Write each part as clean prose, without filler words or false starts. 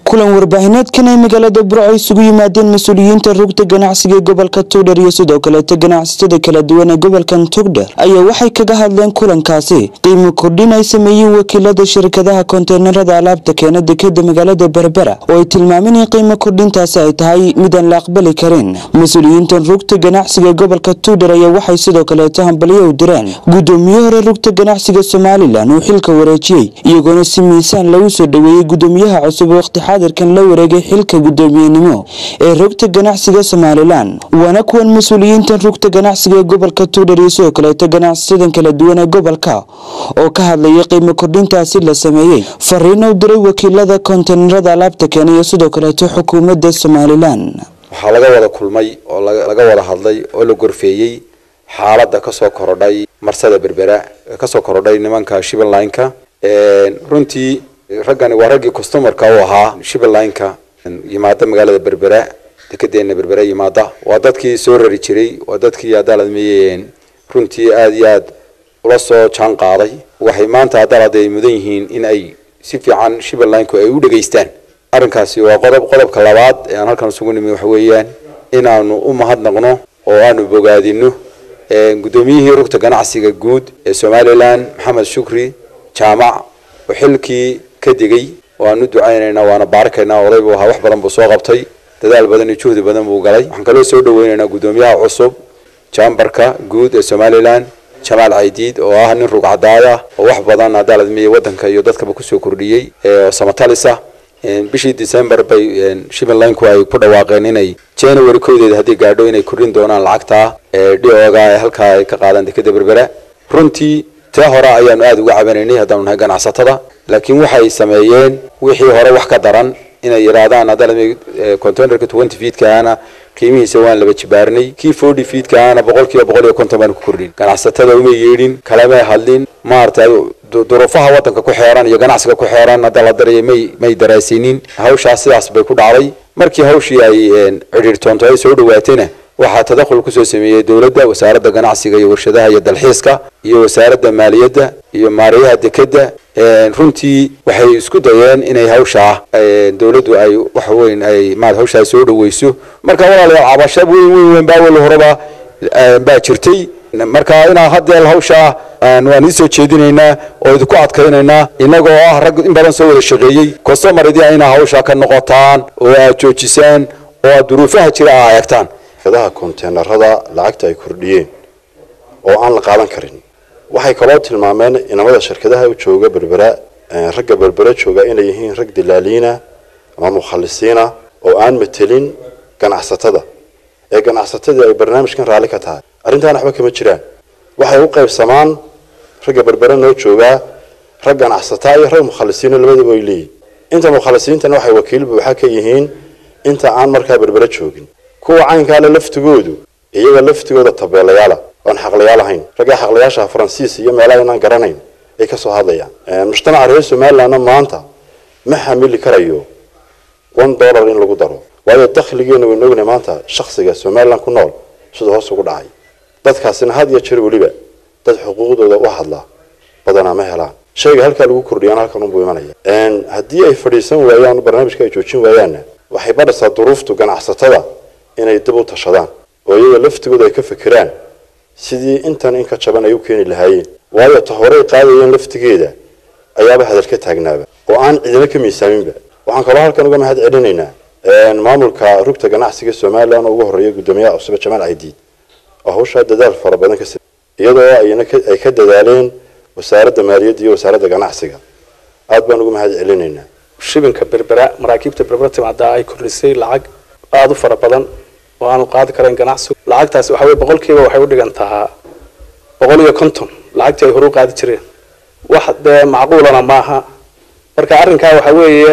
kulan warbaahineedkan ay magaalada Burco isugu yimaadeen mas'uuliyiinta rugta ganacsiga ee gobolka Togdheer iyo sidoo kale ganacsatada kala duwan ee gobolkan Togdheer ayaa waxay kaga hadleen kulankaasi qiimo kordhin ay sameeyeen wakiilada shirkadaha konteenarada alaabta keena dekedda magaalada Berbera oo ay tilmaameen in qiimo kordhintaasi ay tahay mid aan la aqbali karin. Mas'uuliyiinta rugta ganacsiga ee gobolka Togdheer ayaa waxay sidoo kale hambalyo u direen gudoomiyaha hore rugta ganacsiga Soomaaliland oo xilka wareejiyay iyagoo si miisaan lagu soo dhaweeyay gudoomiyaha cusub waqti xaadirkan la wareegay xilka gudoomiyenimo ee rugta ganacsiga Soomaaliland. Wana kuwan mas'uuliyiinta rugta ganacsiga ee gobolka Togdheer iyo sidoo kale ganacsatada kala duwan ee gobolka oo ka hadlayay qiimo kordhintaasi la sameeyay fariin u diray wakiilada konteenarada alaabta keena iyo sidoo kale xukuumadda Soomaaliland. waxaa laga wada kulmay oo laga wada hadlay oo la gorfeeyay xaaladda ka soo korodhay marsada Berbera ka soo korodhay nimanka Shipping Line-ka runtii ragani waa ragii customer-ka oo ahaa Shipping Line-ka yimaada magaalada Berbera dekedeena Berbera yimaada waa dadkii soo rari jiray waa dadkii cadaaladmeeyeen runtii aad iyo aad ula soo jaan qaaday waxay maanta cadaalad ay mudan yihiin in ay si fiican Shipping Line-ku ay u dhageystaan. arrinkaasi waa qodobka labaad ee aan halkan isugu nimid waxa weeyaan inaanu u mahadnaqno oo aanu bogaadino gudoomiyihii rugta ganacsiga guud ee Soomaaliland Maxamed Shukri Jaamac oo xilkii ka digay oo aanu ducaynaynaa waana baarkaynaa odaygu waxa wax badan buu soo qabtay dadaal badan iyo juhdi badan buu galay. waxaan kale soo dhaweynaynaa gudoomiyaha cusub Chamberka guud ee Soomaaliland Jamal Aidid oo ah nin rug cadaaya oo wax badan cadaalad meeyay wadanka iyo dadkaba ku soo kordhiyay oo Samatalisa bishii December bay Shipping Line-ku ay ku dhawaaqeen inay January koodeeda hadii gaadho inay kordhin doonaan lacagta dhooga ay halka ay ka qaadan dekedda Berbera. runtii taa hore ayaan aad uga cabanaynay haddaan nahay ganacsatada laakiin waxay sameeyeen wixii hore wax ka daran inay yiraahdaan hadalmay containerka 20 feet kaana qiimihiisa waan laba jibaarnay kii 40 feet kaana 100% baan ku kordhin. ganacsatada uma yeedhin kalama hadlin maartay duruufaha wadanka ku xeeran iyo ganacsiga ku xeeran hadda la dareemay may daraasinin hawshaas sidaas bay ku dhacday. markii hawshii ay xiriirtoonto ay soo dhawaatayna waxaa tadakhul ku soo sameeyay dawladda wasaaradda ganacsiga iyo warshadaha iyo dalxiiska iyo wasaaradda maaliyadda iyo maariyaha dekedda. runtii waxay isku dayeen inay hawsha dawladdu ay wax weyn ay hawsha soo dhaweyso. marka walaalayaal cabasho weyn baa wali horeba baa jirtay marka ina hadda hawsha waan soo jeedinaynaa oo idinku adkaynaynaa inagoo ah rag in badan soo wada shaqeeyay customer-idii ayna hawsha ka noqotaan oo aad joojisaan oo duruufaha jira ay eegtaan. shirkadaha konteenarada lacagta ay kordhiyeen oo aan la qaadan karin waxay kaloo tilmaameen inamada shirkadaha u jooga Berbera ragga Berbera jooga inay yihiin rag dilaaliina ama mukhalisiina oo aan metelin ganacsatada ganacsatada ay barnaamijkan raali ka tahay. arrintan waxba kama jiraan waxay u qaybsamaan ragga Berbera noo jooga rag ganacsatada iyo rag mukhalisiina labadaba ay leeyihiin. inta mukhalisiintana waxay wakiil buuxa ka yihiin inta aan markaa Berbera joogin. kuwa caynka laftigoodu iyaga laftigooda tabeelayaal aan xaqlayaal ahayn ragga xaqlayaasha Faransiis iyo meelaha aan garanayn ay ka soo hadlayaan. mujtamaca reer Soomaaliland maanta ma xamili karayo $1 in lagu daro waayo dakhligeena weyn ognahay maanta shakhsiga Soomaaliland ku nool sidoo hoos ugu dhacay. dadkaasina had iyo jeer waliba dad xuquuqdooda u hadla badana ma helaan shayga halka lagu kordhiyaan halkan uu imanaya. haddii ay fadhiisan waayaan barnaamijka ay joojin waayaan waxay badhaysaa duruuftu ganacsatada inay dib u tashadaan oo iyaga laftigooda ay ka fikiraan sidii intan in ka jaban ay u keeni lahaayeen waayo tahoray qaadayeen laftigeeda ayaaba hadal ka taagnaaba oo aan cidina ka miisaaminba. waxaan kaloo halkan uga mahad celinaynaa maamulka rugta ganacsiga Soomaaliland oo ugu horeeyay gudoomiyaha cusub Jamal Aidid oo hawsha dadaal fara badan ka sameeyay iyadoo ay ka dadaaleen wasaaradda maaliyadda iyo wasaaradda ganacsiga. aad baan uga mahad celinaynaa. shibinka Berbera maraakiibta Berbera timaada ay kordhisay lacag aad u fara badan oo aan qaadi karin ganacsiga. lacagtaas waxa way boqolkiiba waxay u dhigantaa 150 lacagtii ay hore u qaadi jireen wax macquulana maaha. marka arrinka waxa weeye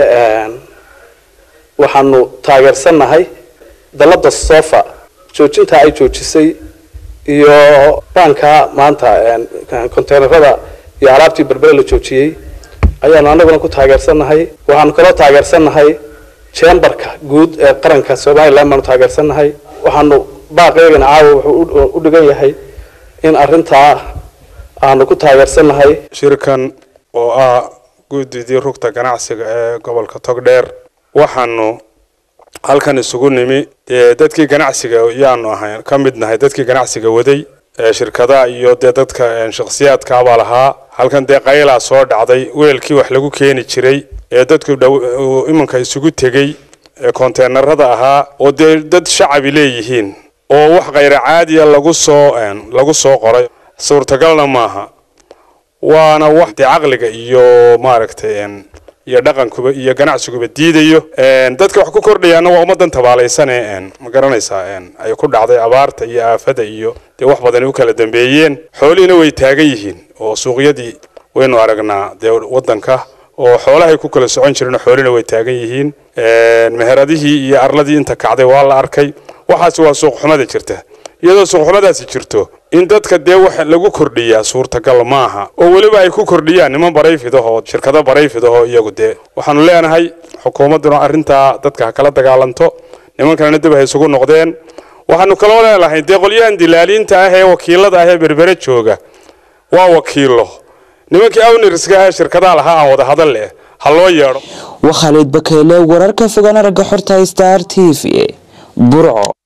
waxaanu taageersanahay dalada Sofa joojinta ay joojisay iyo banka maanta konteenarada iyo alaabtii Berbera la joojiyay ayaan anaguna ku taageersanahay. waxaan kaloo taageersanahay Chamberka guud ee qaranka Soomaaliland ma taageersanahay. waxaanu baaqeeyna caawa wuxuu u dhigan yahay in arrinta aanu ku taageersanahay. shirkan oo ah guddidii rugta ganacsiga ee gobolka Togdheer waxaanu halkan isugu nimi dadkii ganacsiga yaanu ahayn ka mid nahay dadkii ganacsiga waday shirkadaha iyo dadka shakhsiyaadka baa lahaa halkan qayla soo dhacday weelkii wax lagu keeni jiray dadku imanka isugu tegay konteenarada ahaa oo dad shacabi leeyihiin oo wax qayr caadi ah lagu soo qoray suurtagalna maaha waana wax aqliga iyo maaragtay iyo dhaqankuba iyo ganacsiga diidayo dadka wax ku kordhayana waa ummadan tabaalaysan ma garanaysaa ay ku dhacday abaarta iyo aafada iyo wax badan u kala dambeeyeen xoolihiina way taagan yihiin oo suuqyadii waynu aragnaa wadanka oo xoolaha ku kala socon jireen xoolina way taagan yihiin meheradihii iyo arladii inta kacday waa la arkay waxaas waa suuq xumada jirta iyadoo suuq xumadaasi jirto in dadka wax lagu kordhiyaa suurtagal maaha oo waliba ay ku kordhiyaan niman barayfidaho shirkado barayfidaho iyagu waxaanu leenahay xukuumaduna arinta dadka kala dagaalanto nimankan dib ay isugu noqdeen waxaanu kala leeyahay qolyahan dilaaliinta ah ee wakiilada ah ee berbere jooga waa wakiilo nimankii awnirska shirkadaha lahaa aan wada hadal leh haloo yeero Khalid Bakeele wararka fogaan araga xorta Star TV Burco.